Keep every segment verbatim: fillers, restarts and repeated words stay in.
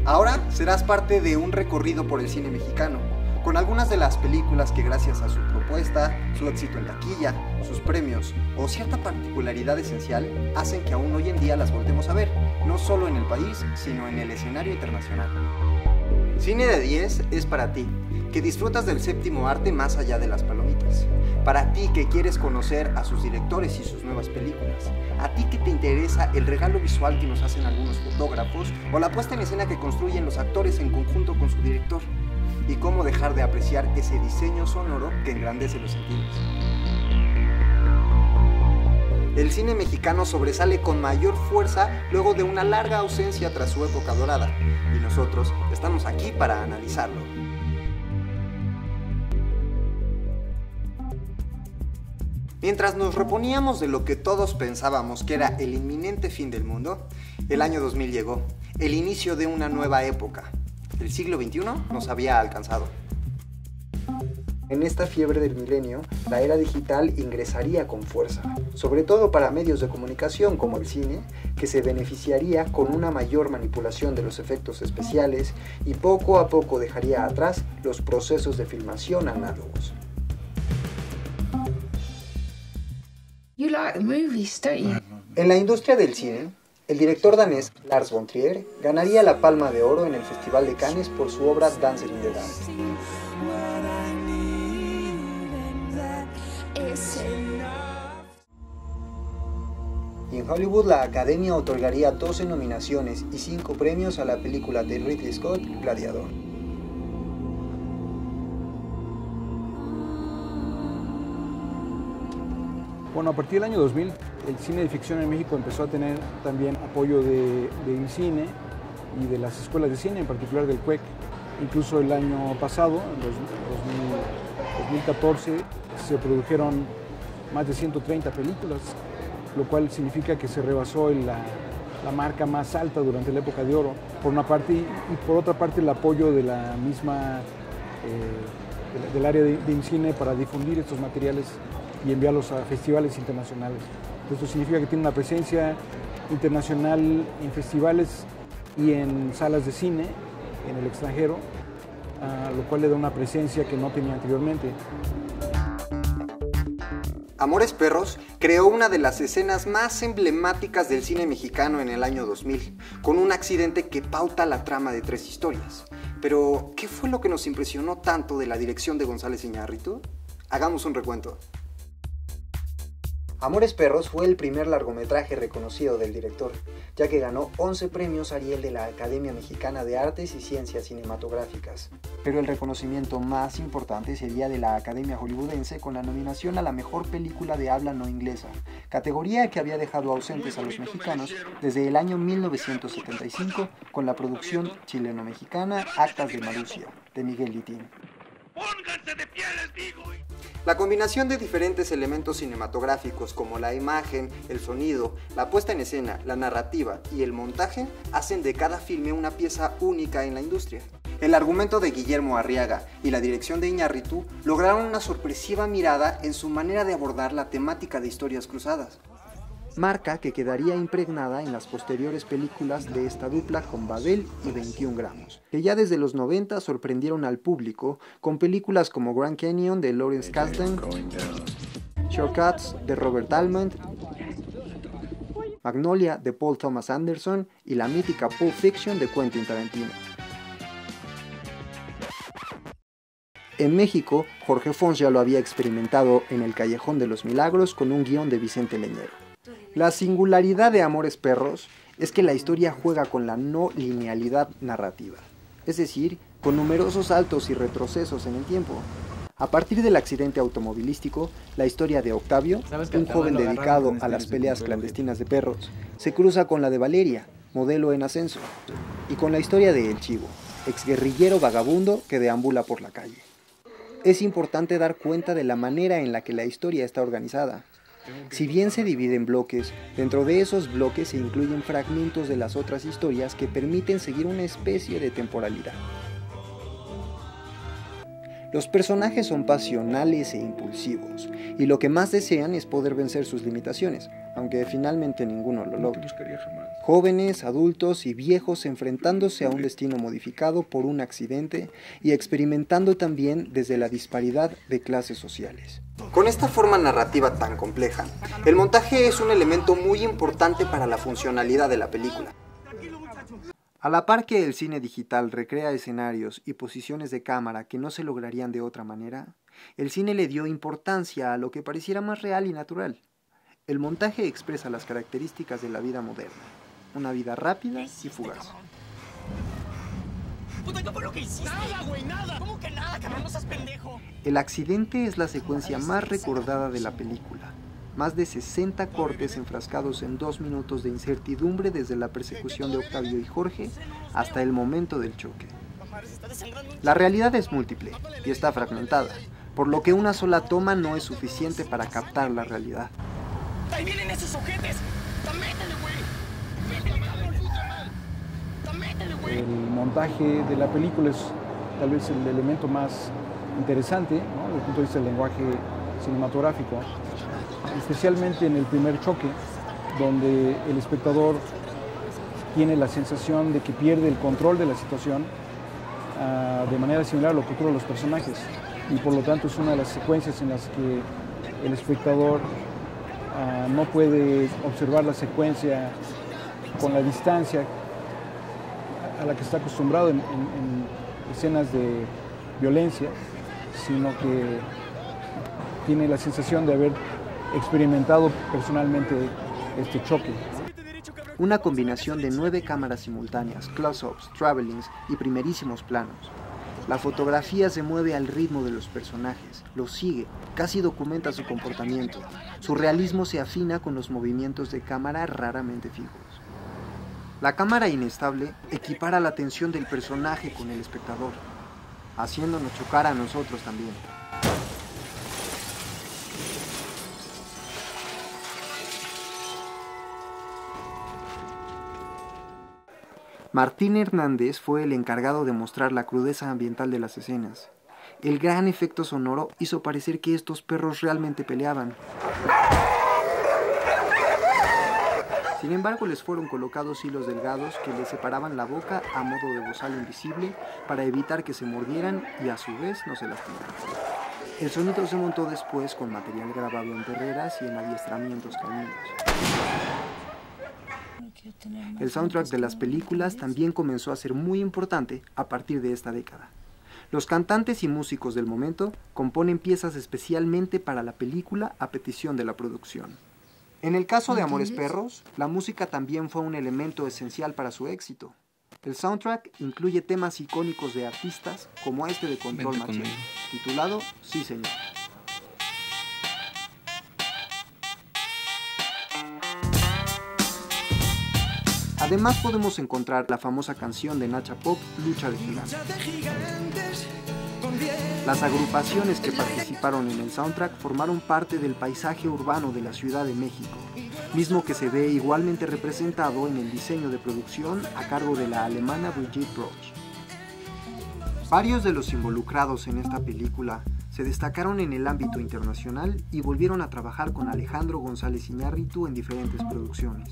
Ahora serás parte de un recorrido por el cine mexicano, con algunas de las películas que gracias a su propuesta, su éxito en taquilla, sus premios o cierta particularidad esencial hacen que aún hoy en día las voltemos a ver, no solo en el país, sino en el escenario internacional. Cine de diez es para ti, que disfrutas del séptimo arte más allá de las palomitas. Para ti que quieres conocer a sus directores y sus nuevas películas. A ti que te interesa el regalo visual que nos hacen algunos fotógrafos o la puesta en escena que construyen los actores en conjunto con su director. Y cómo dejar de apreciar ese diseño sonoro que engrandece los sentidos. El cine mexicano sobresale con mayor fuerza luego de una larga ausencia tras su época dorada, y nosotros estamos aquí para analizarlo. Mientras nos reponíamos de lo que todos pensábamos que era el inminente fin del mundo, el año dos mil llegó, el inicio de una nueva época. El siglo veintiuno nos había alcanzado. En esta fiebre del milenio, la era digital ingresaría con fuerza, sobre todo para medios de comunicación como el cine, que se beneficiaría con una mayor manipulación de los efectos especiales y poco a poco dejaría atrás los procesos de filmación análogos. You like movies, don't you? En la industria del cine, el director danés Lars von Trier ganaría la Palma de Oro en el Festival de Cannes por su obra Dancer in the Dark. Y en Hollywood la Academia otorgaría doce nominaciones y cinco premios a la película de Ridley Scott, Gladiador. Bueno, a partir del año dos mil, el cine de ficción en México empezó a tener también apoyo de, de INCINE y de las escuelas de cine, en particular del C U E C. Incluso el año pasado, en dos mil catorce, se produjeron más de ciento treinta películas, lo cual significa que se rebasó la, la marca más alta durante la época de oro, por una parte, y, y por otra parte el apoyo de la misma, eh, de, del área de, de INCINE para difundir estos materiales y enviarlos a festivales internacionales. Esto significa que tiene una presencia internacional en festivales y en salas de cine en el extranjero, uh, lo cual le da una presencia que no tenía anteriormente. Amores Perros creó una de las escenas más emblemáticas del cine mexicano en el año dos mil, con un accidente que pauta la trama de tres historias. Pero, ¿qué fue lo que nos impresionó tanto de la dirección de González Iñárritu? Hagamos un recuento. Amores Perros fue el primer largometraje reconocido del director, ya que ganó once premios Ariel de la Academia Mexicana de Artes y Ciencias Cinematográficas. Pero el reconocimiento más importante sería de la Academia Hollywoodense con la nominación a la mejor película de habla no inglesa, categoría que había dejado ausentes a los mexicanos desde el año mil novecientos setenta y cinco con la producción chileno-mexicana Actas de Marusia, de Miguel Litín. ¡Pónganse de pie, les digo! La combinación de diferentes elementos cinematográficos como la imagen, el sonido, la puesta en escena, la narrativa y el montaje hacen de cada filme una pieza única en la industria. El argumento de Guillermo Arriaga y la dirección de Iñárritu lograron una sorpresiva mirada en su manera de abordar la temática de historias cruzadas. Marca que quedaría impregnada en las posteriores películas de esta dupla con Babel y veintiún gramos, que ya desde los noventa sorprendieron al público con películas como Grand Canyon de Lawrence Kasdan, Shortcuts de Robert Altman, Magnolia de Paul Thomas Anderson y la mítica Pulp Fiction de Quentin Tarantino. En México, Jorge Fons ya lo había experimentado en El Callejón de los Milagros con un guión de Vicente Leñero. La singularidad de Amores Perros es que la historia juega con la no linealidad narrativa, es decir, con numerosos saltos y retrocesos en el tiempo. A partir del accidente automovilístico, la historia de Octavio, un joven dedicado a las peleas clandestinas de perros, se cruza con la de Valeria, modelo en ascenso, y con la historia de El Chivo, exguerrillero vagabundo que deambula por la calle. Es importante dar cuenta de la manera en la que la historia está organizada. Si bien se divide en bloques, dentro de esos bloques se incluyen fragmentos de las otras historias que permiten seguir una especie de temporalidad. Los personajes son pasionales e impulsivos, y lo que más desean es poder vencer sus limitaciones, aunque finalmente ninguno lo logra. Jóvenes, adultos y viejos enfrentándose a un destino modificado por un accidente y experimentando también desde la disparidad de clases sociales. Con esta forma narrativa tan compleja, el montaje es un elemento muy importante para la funcionalidad de la película. A la par que el cine digital recrea escenarios y posiciones de cámara que no se lograrían de otra manera, el cine le dio importancia a lo que pareciera más real y natural. El montaje expresa las características de la vida moderna, una vida rápida y fugaz. Puta, ¿qué fue lo que hiciste? Nada, güey, nada. ¿Cómo que nada, cabrón? No seas pendejo. El accidente es la secuencia más recordada de la película. Más de sesenta cortes enfrascados en dos minutos de incertidumbre desde la persecución de Octavio y Jorge hasta el momento del choque. La realidad es múltiple y está fragmentada, por lo que una sola toma no es suficiente para captar la realidad. ¡Ahí vienen esos ojetes! ¡Métele, güey! El montaje de la película es tal vez el elemento más interesante, ¿no?, desde el punto de vista del lenguaje cinematográfico, especialmente en el primer choque, donde el espectador tiene la sensación de que pierde el control de la situación, uh, de manera similar a lo que ocurre a los personajes, y por lo tanto es una de las secuencias en las que el espectador uh, no puede observar la secuencia con la distancia a la que está acostumbrado en, en, en escenas de violencia, sino que tiene la sensación de haber experimentado personalmente este choque. Una combinación de nueve cámaras simultáneas, close-ups, travelings y primerísimos planos. La fotografía se mueve al ritmo de los personajes, los sigue, casi documenta su comportamiento. Su realismo se afina con los movimientos de cámara raramente fijos. La cámara inestable equipara la atención del personaje con el espectador, haciéndonos chocar a nosotros también. Martín Hernández fue el encargado de mostrar la crudeza ambiental de las escenas. El gran efecto sonoro hizo parecer que estos perros realmente peleaban. Sin embargo, les fueron colocados hilos delgados que les separaban la boca a modo de bozal invisible para evitar que se mordieran y a su vez no se lastimaran. El sonido se montó después con material grabado en perreras y en adiestramientos caninos. El soundtrack de las películas también comenzó a ser muy importante a partir de esta década. Los cantantes y músicos del momento componen piezas especialmente para la película a petición de la producción. En el caso de Amores Perros, la música también fue un elemento esencial para su éxito. El soundtrack incluye temas icónicos de artistas como este de Control Machete, titulado Sí Señor. Además podemos encontrar la famosa canción de Nacha Pop, Lucha de Gigantes. Las agrupaciones que participaron en el soundtrack formaron parte del paisaje urbano de la Ciudad de México, mismo que se ve igualmente representado en el diseño de producción a cargo de la alemana Brigitte Broch. Varios de los involucrados en esta película se destacaron en el ámbito internacional y volvieron a trabajar con Alejandro González Iñárritu en diferentes producciones.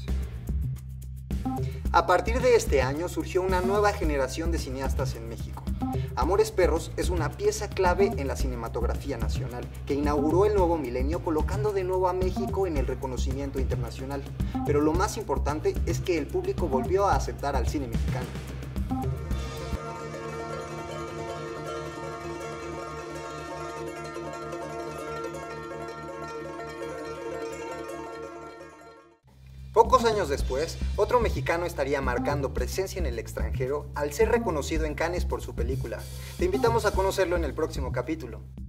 A partir de este año surgió una nueva generación de cineastas en México. Amores Perros es una pieza clave en la cinematografía nacional, que inauguró el nuevo milenio colocando de nuevo a México en el reconocimiento internacional. Pero lo más importante es que el público volvió a aceptar al cine mexicano. Pocos años después, otro mexicano estaría marcando presencia en el extranjero al ser reconocido en Cannes por su película. Te invitamos a conocerlo en el próximo capítulo.